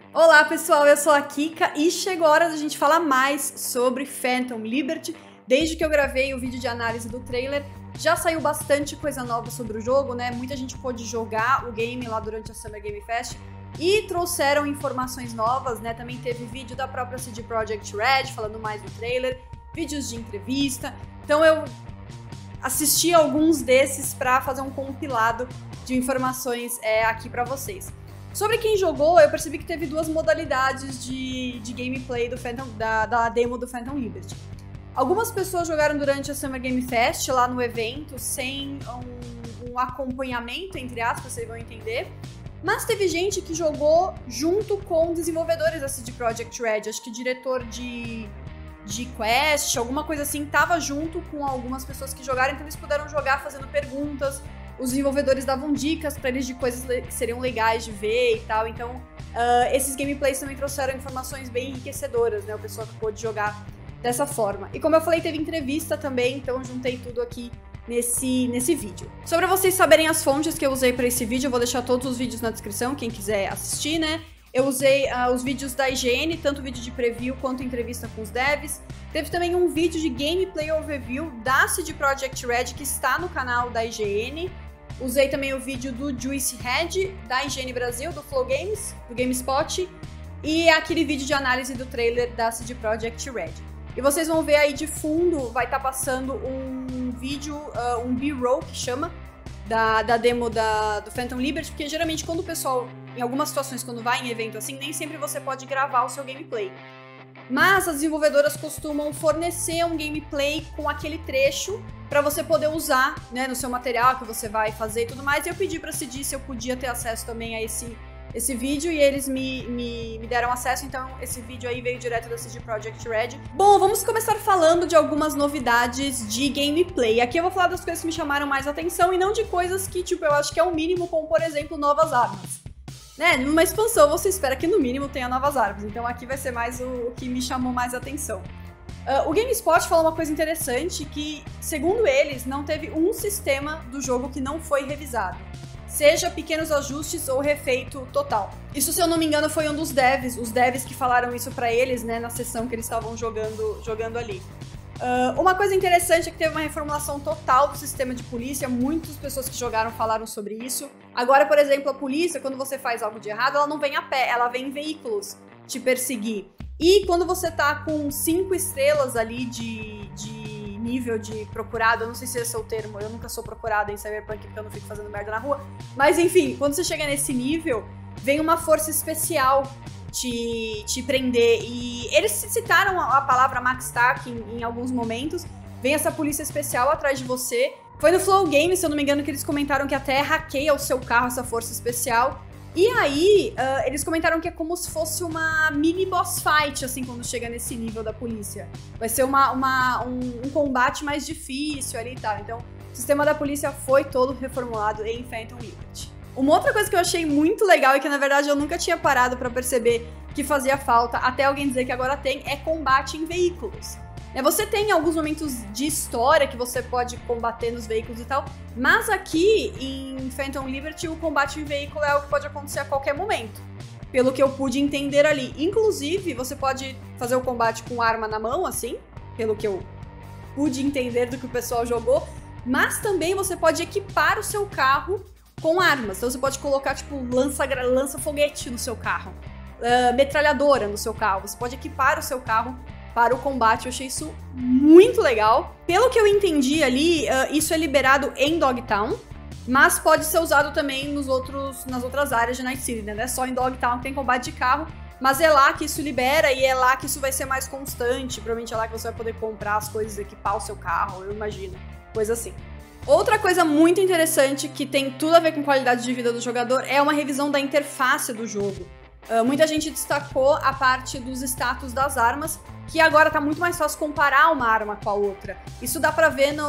Olá pessoal, eu sou a Kika e chegou a hora da gente falar mais sobre Phantom Liberty. Desde que eu gravei o vídeo de análise do trailer, já saiu bastante coisa nova sobre o jogo, né? Muita gente pôde jogar o game lá durante a Summer Game Fest e trouxeram informações novas, né? Também teve vídeo da própria CD Projekt Red falando mais do trailer, vídeos de entrevista. Então eu assisti alguns desses para fazer um compilado de informações aqui para vocês. Sobre quem jogou, eu percebi que teve duas modalidades de gameplay do Phantom, da demo do Phantom Liberty. Algumas pessoas jogaram durante a Summer Game Fest, lá no evento, sem um acompanhamento, entre aspas, vocês vão entender. Mas teve gente que jogou junto com desenvolvedores da CD Projekt Red, acho que diretor de Quest, alguma coisa assim, tava junto com algumas pessoas que jogaram, então eles puderam jogar fazendo perguntas. Os desenvolvedores davam dicas pra eles de coisas que seriam legais de ver e tal. Então, esses gameplays também trouxeram informações bem enriquecedoras, né? O pessoal que pôde jogar dessa forma. E como eu falei, teve entrevista também, então juntei tudo aqui nesse vídeo. Só pra vocês saberem as fontes que eu usei pra esse vídeo, eu vou deixar todos os vídeos na descrição, quem quiser assistir, né? Eu usei os vídeos da IGN, tanto vídeo de preview quanto entrevista com os devs. Teve também um vídeo de gameplay overview da CD Projekt Red, que está no canal da IGN. Usei também o vídeo do Juice Red, da IGN Brasil, do Flow Games, do GameSpot, e aquele vídeo de análise do trailer da CD Projekt Red. E vocês vão ver aí de fundo, vai estar passando um vídeo, um B-roll que chama, da demo do Phantom Liberty, porque geralmente quando o pessoal, em algumas situações, quando vai em evento assim, nem sempre você pode gravar o seu gameplay. Mas as desenvolvedoras costumam fornecer um gameplay com aquele trecho para você poder usar, né, no seu material que você vai fazer e tudo mais. E eu pedi para CD se eu podia ter acesso também a esse vídeo e eles me deram acesso, então esse vídeo aí veio direto da CD Projekt Red. Bom, vamos começar falando de algumas novidades de gameplay. Aqui eu vou falar das coisas que me chamaram mais atenção e não de coisas que, tipo, eu acho que é o mínimo, como por exemplo, novas armas. Né, numa expansão você espera que no mínimo tenha novas armas, então aqui vai ser mais o que me chamou mais atenção. O GameSpot falou uma coisa interessante, que segundo eles não teve um sistema do jogo que não foi revisado, seja pequenos ajustes ou refeito total. Isso, se eu não me engano, foi um dos devs, os devs que falaram isso pra eles, né, na sessão que eles estavam jogando ali. Uma coisa interessante é que teve uma reformulação total do sistema de polícia, muitas pessoas que jogaram falaram sobre isso. Agora, por exemplo, a polícia, quando você faz algo de errado, ela não vem a pé, ela vem em veículos te perseguir. E quando você tá com 5 estrelas ali de nível de procurado, eu não sei se esse é o termo, eu nunca sou procurada em Cyberpunk porque eu não fico fazendo merda na rua, mas enfim, quando você chega nesse nível, vem uma força especial te prender, e eles citaram a palavra Max Tack em alguns momentos. Vem essa polícia especial atrás de você. Foi no Flow Games, se eu não me engano, que eles comentaram que até hackeia o seu carro essa força especial. E aí, eles comentaram que é como se fosse uma mini boss fight, assim, quando chega nesse nível da polícia. Vai ser um combate mais difícil ali e tal. Então, o sistema da polícia foi todo reformulado em Phantom Liberty. Uma outra coisa que eu achei muito legal e que, na verdade, eu nunca tinha parado pra perceber que fazia falta, até alguém dizer que agora tem, é combate em veículos. Você tem alguns momentos de história que você pode combater nos veículos e tal, mas aqui em Phantom Liberty o combate em veículo é algo que pode acontecer a qualquer momento, pelo que eu pude entender ali. Inclusive, você pode fazer o combate com arma na mão, assim, pelo que eu pude entender do que o pessoal jogou, mas também você pode equipar o seu carro com armas. Então você pode colocar, tipo, lança-foguete no seu carro, metralhadora no seu carro. Você pode equipar o seu carro para o combate. Eu achei isso muito legal. Pelo que eu entendi ali, isso é liberado em Dogtown, mas pode ser usado também nas outras áreas de Night City, né? Não é só em Dogtown que tem combate de carro, mas é lá que isso libera e é lá que isso vai ser mais constante. Provavelmente é lá que você vai poder comprar as coisas, equipar o seu carro, eu imagino. Coisa assim. Outra coisa muito interessante que tem tudo a ver com qualidade de vida do jogador é uma revisão da interface do jogo. Muita gente destacou a parte dos status das armas, que agora tá muito mais fácil comparar uma arma com a outra. Isso dá pra ver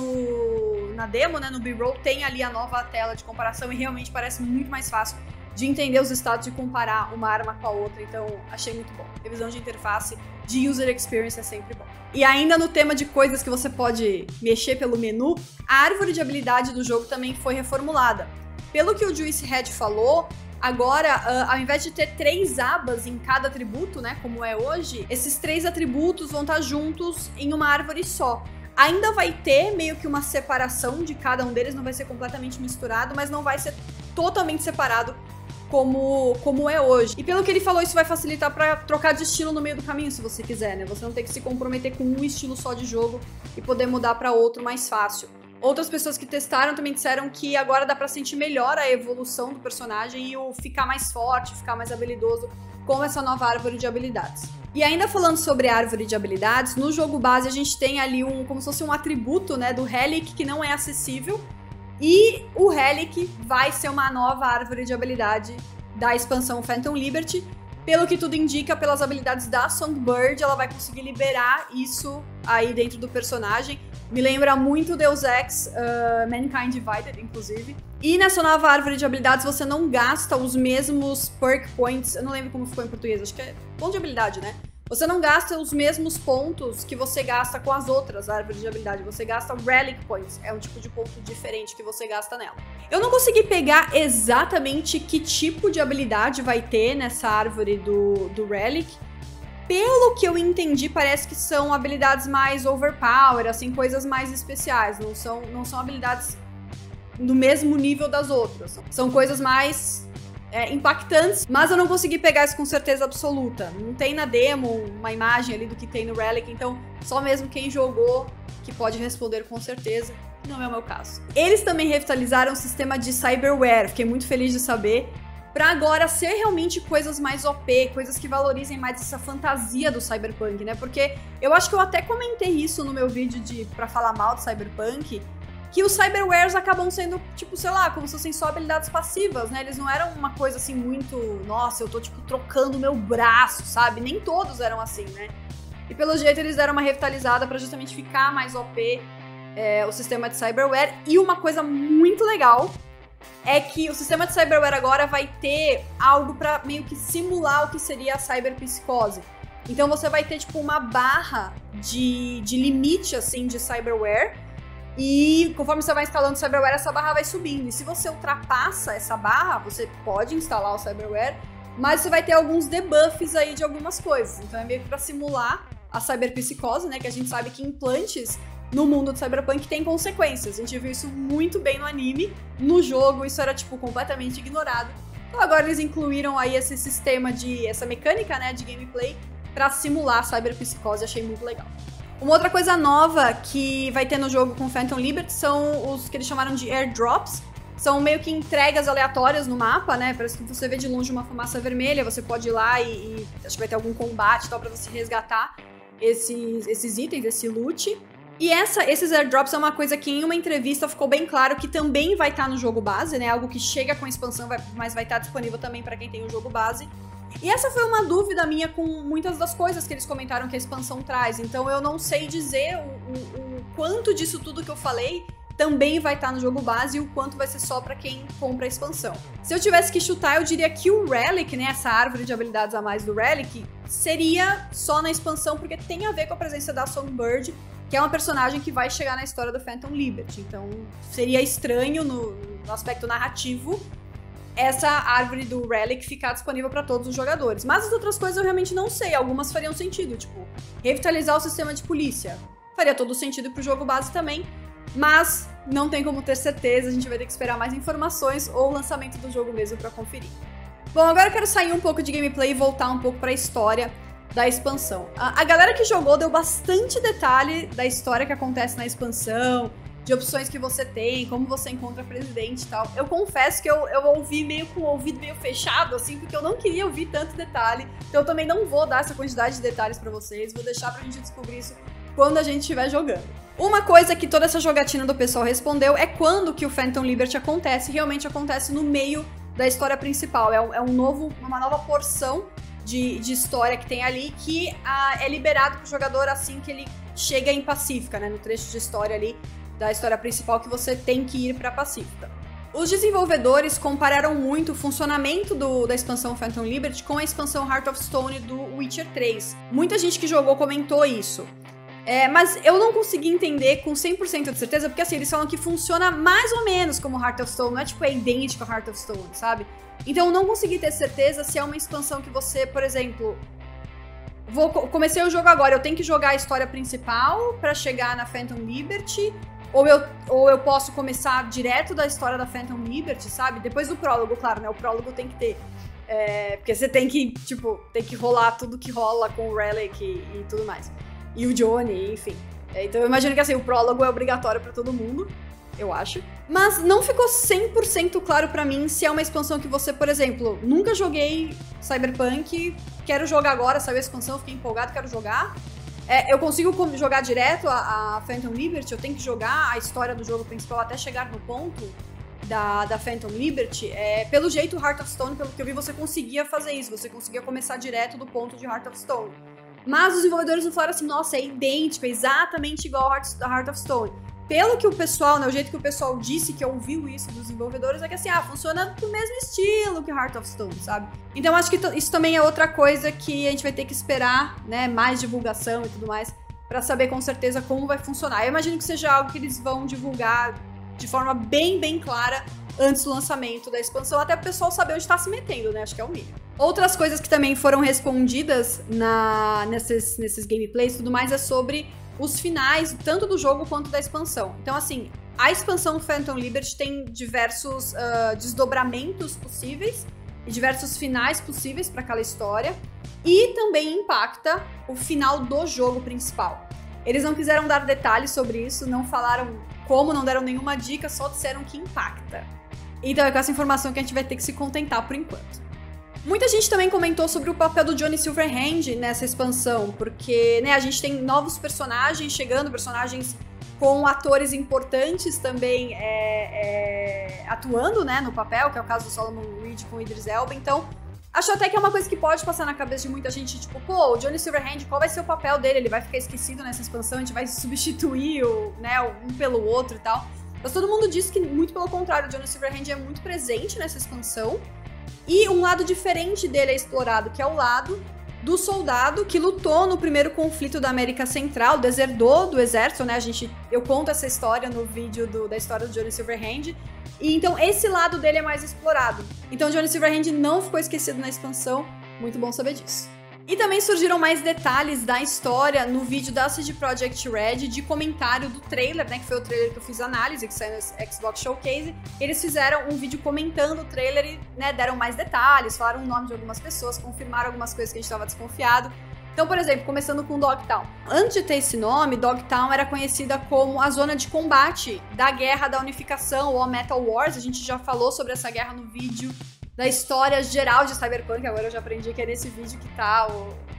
na demo, né, no B-roll, tem ali a nova tela de comparação e realmente parece muito mais fácil de entender os status e comparar uma arma com a outra, então achei muito bom. Revisão de interface, de user experience é sempre bom. E ainda no tema de coisas que você pode mexer pelo menu, a árvore de habilidade do jogo também foi reformulada. Pelo que o Juice Red falou, Agora, ao invés de ter 3 abas em cada atributo, né, como é hoje, esses 3 atributos vão estar juntos em uma árvore só. Ainda vai ter meio que uma separação de cada um deles, não vai ser completamente misturado, mas não vai ser totalmente separado como é hoje. E pelo que ele falou, isso vai facilitar pra trocar de estilo no meio do caminho, se você quiser, né? Você não tem que se comprometer com um estilo só de jogo e poder mudar pra outro mais fácil. Outras pessoas que testaram também disseram que agora dá pra sentir melhor a evolução do personagem e o ficar mais forte, ficar mais habilidoso com essa nova árvore de habilidades. E ainda falando sobre a árvore de habilidades, no jogo base a gente tem ali como se fosse um atributo, né, do Relic que não é acessível. E o Relic vai ser uma nova árvore de habilidade da expansão Phantom Liberty. Pelo que tudo indica, pelas habilidades da Songbird, ela vai conseguir liberar isso aí dentro do personagem. Me lembra muito Deus Ex, Mankind Divided, inclusive. E nessa nova árvore de habilidades, você não gasta os mesmos perk points. Eu não lembro como ficou em português, acho que é ponto de habilidade, né? Você não gasta os mesmos pontos que você gasta com as outras árvores de habilidade. Você gasta Relic Points. É um tipo de ponto diferente que você gasta nela. Eu não consegui pegar exatamente que tipo de habilidade vai ter nessa árvore do Relic. Pelo que eu entendi, parece que são habilidades mais overpower, assim, coisas mais especiais. Não são habilidades do mesmo nível das outras. São coisas mais impactantes, mas eu não consegui pegar isso com certeza absoluta. Não tem na demo uma imagem ali do que tem no Relic, então só mesmo quem jogou que pode responder com certeza. Não é o meu caso. Eles também revitalizaram o sistema de Cyberware, fiquei muito feliz de saber, pra agora ser realmente coisas mais OP, coisas que valorizem mais essa fantasia do Cyberpunk, né? Porque eu acho que eu até comentei isso no meu vídeo pra falar mal do Cyberpunk, que os Cyberwares acabam sendo, tipo, sei lá, como se fossem só habilidades passivas, né? Eles não eram uma coisa assim muito, nossa, eu tô, tipo, trocando meu braço, sabe? Nem todos eram assim, né? E pelo jeito eles deram uma revitalizada pra justamente ficar mais OP o sistema de Cyberware. E uma coisa muito legal é que o sistema de Cyberware agora vai ter algo pra meio que simular o que seria a cyberpsicose. Então você vai ter, tipo, uma barra de limite, assim, de Cyberware. E conforme você vai instalando o Cyberware, essa barra vai subindo. E se você ultrapassa essa barra, você pode instalar o Cyberware, mas você vai ter alguns debuffs aí de algumas coisas. Então é meio que pra simular a cyberpsicose, né? Que a gente sabe que implantes no mundo do Cyberpunk tem consequências. A gente viu isso muito bem no anime. No jogo, isso era, tipo, completamente ignorado. Então agora eles incluíram aí esse sistema essa mecânica, né, de gameplay pra simular a cyberpsicose. Achei muito legal. Uma outra coisa nova que vai ter no jogo com Phantom Liberty são os que eles chamaram de airdrops. São meio que entregas aleatórias no mapa, né? Parece que você vê de longe uma fumaça vermelha, você pode ir lá e acho que vai ter algum combate e tal pra você resgatar esses itens, esse loot. E esses airdrops é uma coisa que em uma entrevista ficou bem claro que também vai estar no jogo base, né? Algo que chega com a expansão, mas vai estar disponível também pra quem tem o jogo base. E essa foi uma dúvida minha com muitas das coisas que eles comentaram que a expansão traz. Então eu não sei dizer o quanto disso tudo que eu falei também vai estar no jogo base e o quanto vai ser só pra quem compra a expansão. Se eu tivesse que chutar, eu diria que o Relic, né, essa árvore de habilidades a mais do Relic, seria só na expansão, porque tem a ver com a presença da Songbird, que é uma personagem que vai chegar na história do Phantom Liberty. Então seria estranho no aspecto narrativo essa árvore do Relic ficar disponível para todos os jogadores. Mas as outras coisas eu realmente não sei. Algumas fariam sentido, tipo, revitalizar o sistema de polícia. Faria todo sentido pro jogo base também, mas não tem como ter certeza. A gente vai ter que esperar mais informações ou o lançamento do jogo mesmo para conferir. Bom, agora eu quero sair um pouco de gameplay e voltar um pouco para a história da expansão. A galera que jogou deu bastante detalhe da história que acontece na expansão, de opções que você tem, como você encontra presidente e tal. Eu confesso que eu ouvi meio com o ouvido meio fechado, assim, porque eu não queria ouvir tanto detalhe. Então eu também não vou dar essa quantidade de detalhes pra vocês, vou deixar pra gente descobrir isso quando a gente estiver jogando. Uma coisa que toda essa jogatina do pessoal respondeu é quando que o Phantom Liberty acontece. Realmente acontece no meio da história principal. É uma nova porção de história que tem ali que é liberado pro jogador assim que ele chega em Pacífica, né? No trecho de história ali da história principal que você tem que ir para Pacífica. Os desenvolvedores compararam muito o funcionamento da expansão Phantom Liberty com a expansão Heart of Stone do Witcher 3. Muita gente que jogou comentou isso. Mas eu não consegui entender com 100% de certeza, porque assim, eles falam que funciona mais ou menos como Heart of Stone, não é tipo, é idêntico a Heart of Stone, sabe? Então eu não consegui ter certeza se é uma expansão que você, por exemplo, comecei o jogo agora, eu tenho que jogar a história principal pra chegar na Phantom Liberty, ou eu posso começar direto da história da Phantom Liberty, sabe? Depois do prólogo, claro, né? O prólogo tem que ter. Porque você tem que, tipo, tem que rolar tudo que rola com o Relic e tudo mais. E o Johnny, enfim. Então eu imagino que assim, o prólogo é obrigatório pra todo mundo, eu acho. Mas não ficou 100% claro pra mim se é uma expansão que você, por exemplo, nunca joguei Cyberpunk, quero jogar agora, saiu a expansão, fiquei empolgado, quero jogar. Eu consigo jogar direto a Phantom Liberty, eu tenho que jogar a história do jogo principal até chegar no ponto da Phantom Liberty. Pelo jeito, Heart of Stone, pelo que eu vi, você conseguia fazer isso, você conseguia começar direto do ponto de Heart of Stone. Mas os desenvolvedores não falaram assim, nossa, é idêntico, é exatamente igual a Heart of Stone. Pelo que o pessoal, né, o jeito que o pessoal disse que ouviu isso dos desenvolvedores é que assim, funciona do mesmo estilo que Heart of Stone, sabe? Então acho que isso também é outra coisa que a gente vai ter que esperar, né, mais divulgação e tudo mais, pra saber com certeza como vai funcionar. Eu imagino que seja algo que eles vão divulgar de forma bem, bem clara antes do lançamento da expansão, até o pessoal saber onde tá se metendo, né? Acho que é o mínimo. Outras coisas que também foram respondidas nesses gameplays e tudo mais é sobre os finais, tanto do jogo quanto da expansão. Então, assim, a expansão Phantom Liberty tem diversos desdobramentos possíveis e diversos finais possíveis para aquela história, e também impacta o final do jogo principal. Eles não quiseram dar detalhes sobre isso, não falaram como, não deram nenhuma dica, só disseram que impacta. Então é com essa informação que a gente vai ter que se contentar por enquanto. Muita gente também comentou sobre o papel do Johnny Silverhand nessa expansão, porque, né, a gente tem novos personagens chegando, personagens com atores importantes também atuando, né, no papel, que é o caso do Solomon Reed com o Idris Elba. Então, acho até que é uma coisa que pode passar na cabeça de muita gente, tipo, pô, o Johnny Silverhand, qual vai ser o papel dele? Ele vai ficar esquecido nessa expansão, a gente vai substituir um pelo outro e tal. Mas todo mundo diz que, muito pelo contrário, o Johnny Silverhand é muito presente nessa expansão. E um lado diferente dele é explorado, que é o lado do soldado que lutou no primeiro conflito da América Central, deserdou do exército, né? Eu conto essa história no vídeo da história do Johnny Silverhand. E então esse lado dele é mais explorado. Então Johnny Silverhand não ficou esquecido na expansão, muito bom saber disso. E também surgiram mais detalhes da história no vídeo da CD Projekt Red de comentário do trailer, né, que foi o trailer que eu fiz análise, que saiu no Xbox Showcase. Eles fizeram um vídeo comentando o trailer e, né, deram mais detalhes, falaram o nome de algumas pessoas, confirmaram algumas coisas que a gente estava desconfiado. Então, por exemplo, começando com Dogtown. Antes de ter esse nome, Dogtown era conhecida como a zona de combate da Guerra da Unificação, ou Metal Wars. A gente já falou sobre essa guerra no vídeo da história geral de Cyberpunk. Agora eu já aprendi que é nesse vídeo que tá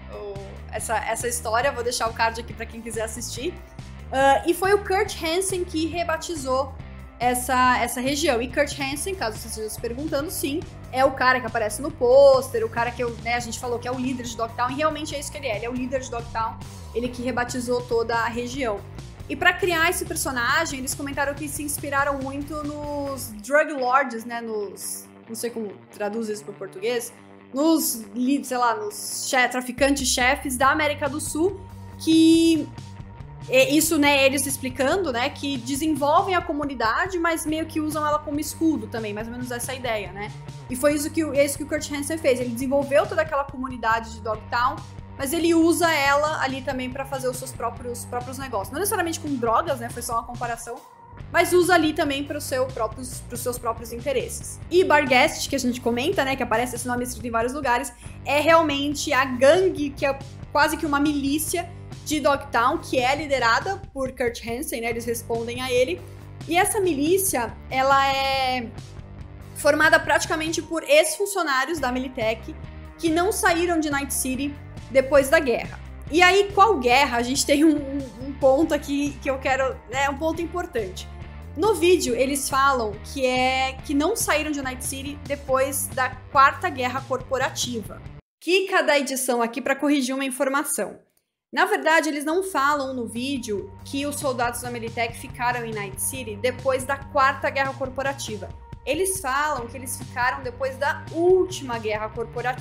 essa história. Vou deixar o card aqui pra quem quiser assistir. E foi o Kurt Hansen que rebatizou essa região. E Kurt Hansen, caso você esteja se perguntando, sim, é o cara que aparece no pôster, o cara que a gente falou que é o líder de Dogtown, e realmente é isso que ele é. Ele é o líder de Dogtown, ele que rebatizou toda a região. E pra criar esse personagem, eles comentaram que se inspiraram muito nos Drug Lords, né, não sei como traduz isso para o português, nos traficantes-chefes da América do Sul, que isso, né, eles explicando, né, que desenvolvem a comunidade, mas meio que usam ela como escudo também, mais ou menos essa ideia, né? E foi isso que o Kurt Hansen fez, ele desenvolveu toda aquela comunidade de Dogtown, mas ele usa ela ali também para fazer os seus próprios negócios. Não necessariamente com drogas, né, foi só uma comparação, mas usa ali também para os seus próprios interesses. E Barghest, que a gente comenta, né, que aparece esse nome escrito em vários lugares, é realmente a gangue, que é quase que uma milícia de Dogtown, que é liderada por Kurt Hansen, né, eles respondem a ele. E essa milícia, ela é formada praticamente por ex-funcionários da Militech que não saíram de Night City depois da guerra. E aí, qual guerra? A gente tem um ponto aqui que eu quero... É um ponto importante. No vídeo, eles falam que não saíram de Night City depois da Quarta Guerra Corporativa. Quica da edição aqui para corrigir uma informação. Na verdade, eles não falam no vídeo que os soldados da Militech ficaram em Night City depois da Quarta Guerra Corporativa. Eles falam que eles ficaram depois da Última Guerra Corporativa.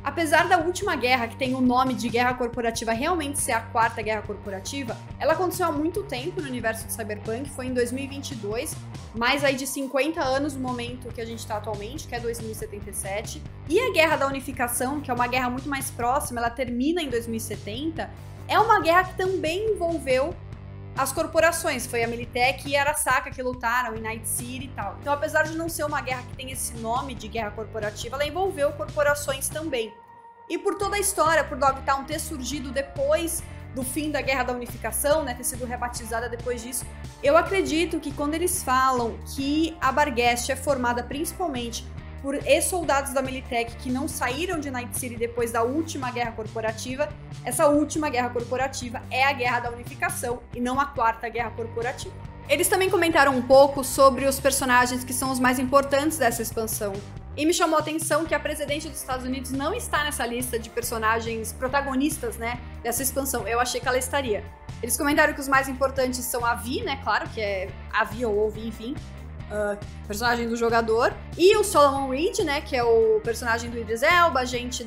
Apesar da última guerra, que tem o nome de Guerra Corporativa, realmente ser a quarta Guerra Corporativa, ela aconteceu há muito tempo no universo de Cyberpunk, foi em 2022, mais aí de 50 anos no momento que a gente está atualmente, que é 2077. E a Guerra da Unificação, que é uma guerra muito mais próxima, ela termina em 2070, é uma guerra que também envolveu as corporações. Foi a Militech e a Arasaka que lutaram em Night City e tal. Então, apesar de não ser uma guerra que tem esse nome de guerra corporativa, ela envolveu corporações também. E por toda a história, por Dogtown ter surgido depois do fim da Guerra da Unificação, né, ter sido rebatizada depois disso, eu acredito que quando eles falam que a Barghest é formada principalmente por ex-soldados da Militech que não saíram de Night City depois da última guerra corporativa, essa última guerra corporativa é a Guerra da Unificação e não a quarta guerra corporativa. Eles também comentaram um pouco sobre os personagens que são os mais importantes dessa expansão. E me chamou a atenção que a presidente dos Estados Unidos não está nessa lista de personagens protagonistas, né, dessa expansão. Eu achei que ela estaria. Eles comentaram que os mais importantes são a Vi, né, claro, que é a Vi ou Vi, enfim, personagem do jogador, e o Solomon Reed, né, que é o personagem do Idris Elba, agente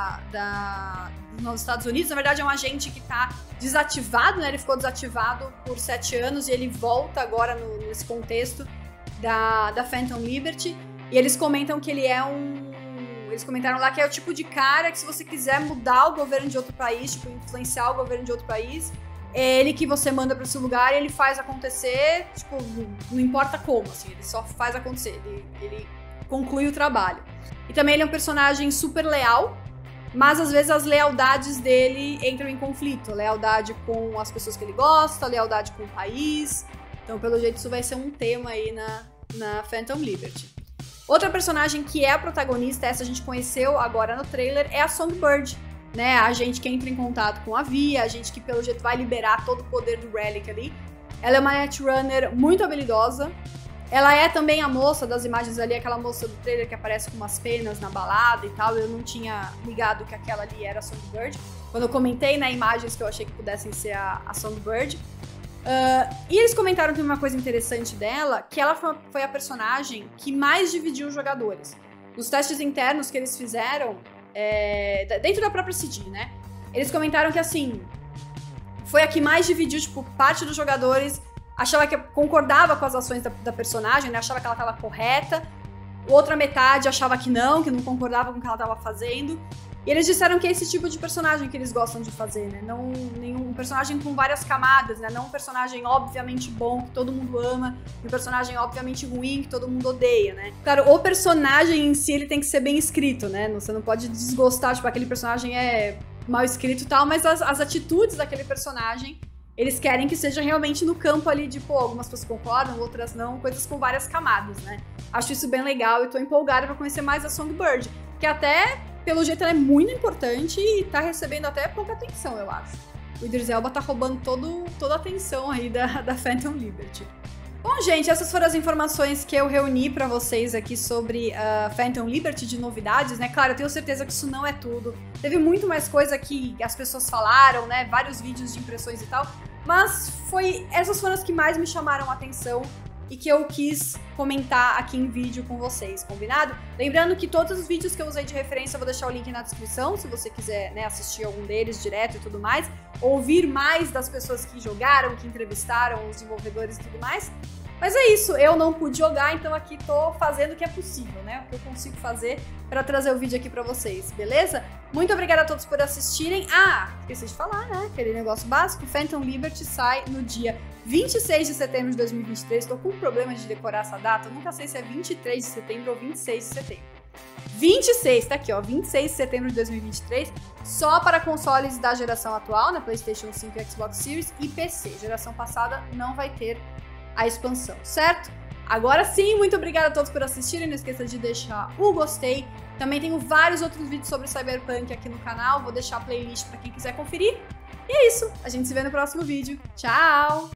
nos Estados Unidos. Na verdade, é um agente que tá desativado, né, ele ficou desativado por 7 anos e ele volta agora nesse contexto da Phantom Liberty, e eles comentam que ele é eles comentaram lá que é o tipo de cara que, se você quiser mudar o governo de outro país, tipo, influenciar o governo de outro país, é ele que você manda para esse lugar e ele faz acontecer, tipo, não importa como, assim, ele só faz acontecer, ele conclui o trabalho. E também ele é um personagem super leal, mas às vezes as lealdades dele entram em conflito, lealdade com as pessoas que ele gosta, lealdade com o país. Então, pelo jeito, isso vai ser um tema aí na Phantom Liberty. Outra personagem que é a protagonista, essa a gente conheceu agora no trailer, é a Songbird, né, a gente que entra em contato com a Vi, a gente que pelo jeito vai liberar todo o poder do Relic ali. Ela é uma Netrunner muito habilidosa. Ela é também a moça das imagens ali, aquela moça do trailer que aparece com umas penas na balada e tal. Eu não tinha ligado que aquela ali era a Songbird. Quando eu comentei, né, imagens que eu achei que pudessem ser a Songbird. E eles comentaram que uma coisa interessante dela, que ela foi a personagem que mais dividiu os jogadores. Nos testes internos que eles fizeram, dentro da própria CD, né? Eles comentaram que, assim, foi a que mais dividiu, tipo, parte dos jogadores achava que concordava com as ações da personagem, né? Achava que ela estava correta. Outra metade achava que não concordava com o que ela estava fazendo. E eles disseram que é esse tipo de personagem que eles gostam de fazer, né? Não nenhum personagem com várias camadas, né? Não um personagem obviamente bom, que todo mundo ama, e um personagem obviamente ruim, que todo mundo odeia, né? Claro, o personagem em si, ele tem que ser bem escrito, né? Você não pode desgostar, tipo, aquele personagem é mal escrito e tal, mas as atitudes daquele personagem, eles querem que seja realmente no campo ali de, pô, algumas pessoas concordam, outras não, coisas com várias camadas, né? Acho isso bem legal e tô empolgada pra conhecer mais a Songbird, que até, pelo jeito, ela é muito importante e tá recebendo até pouca atenção, eu acho. O Idris Elba tá roubando toda a atenção aí da Phantom Liberty. Bom, gente, essas foram as informações que eu reuni pra vocês aqui sobre a Phantom Liberty de novidades, né? Claro, eu tenho certeza que isso não é tudo. Teve muito mais coisa que as pessoas falaram, né? Vários vídeos de impressões e tal. Mas essas foram as que mais me chamaram a atenção e que eu quis comentar aqui em vídeo com vocês, combinado? Lembrando que todos os vídeos que eu usei de referência eu vou deixar o link na descrição, se você quiser, né, assistir algum deles direto e tudo mais, ouvir mais das pessoas que jogaram, que entrevistaram os desenvolvedores e tudo mais. Mas é isso, eu não pude jogar, então aqui tô fazendo o que é possível, né? O que eu consigo fazer pra trazer o vídeo aqui pra vocês, beleza? Muito obrigada a todos por assistirem. Ah, esqueci de falar, né? Aquele negócio básico, Phantom Liberty sai no dia 26 de setembro de 2023. Tô com um problema de decorar essa data, eu nunca sei se é 23 de setembro ou 26 de setembro. 26, tá aqui, ó, 26 de setembro de 2023, só para consoles da geração atual, né? PlayStation 5 e Xbox Series e PC. Geração passada não vai ter a expansão, certo? Agora sim, muito obrigada a todos por assistirem, não esqueça de deixar o gostei. Também tenho vários outros vídeos sobre Cyberpunk aqui no canal, vou deixar a playlist para quem quiser conferir. E é isso, a gente se vê no próximo vídeo. Tchau!